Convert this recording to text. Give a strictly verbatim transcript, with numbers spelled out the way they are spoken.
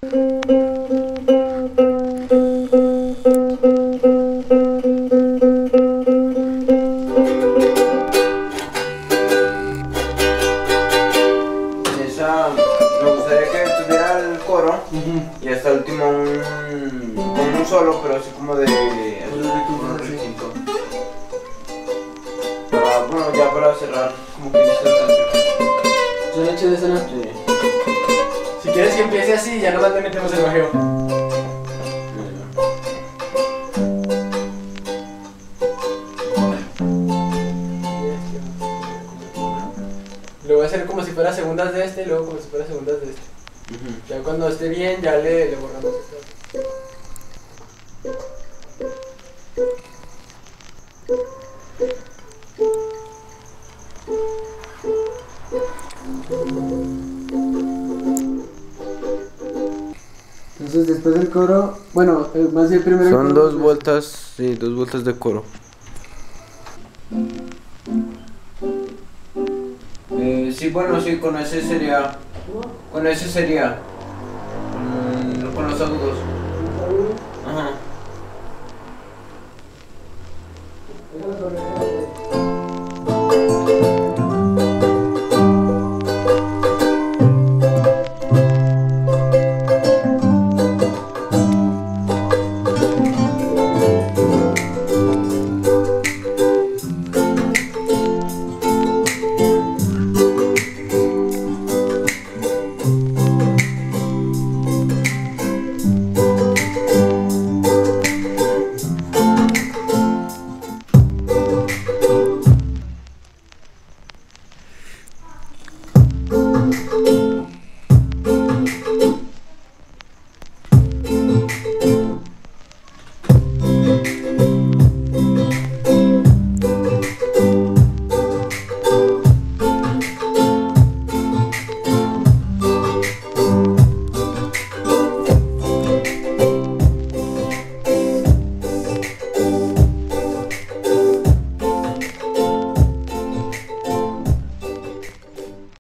Esa, me gustaría que tuviera el coro uh-huh. y hasta el último un, con un solo, pero así como de un requinto. Para, bueno, ya para cerrar, como que dice la canción. Suena chido esa noche. Sí. Si quieres que empiece así, ya nomás le metemos el bajeo. Lo voy a hacer como si fuera segundas de este y luego como si fuera segundas de este. Uh-huh. Ya cuando esté bien, ya le, le borramos esto. Entonces después del coro, bueno, más bien primero... Son el coro, dos vueltas, sí, dos vueltas de coro. Eh, sí, bueno, sí, con ese sería... Con ese sería... Con, con los agudos. Ajá.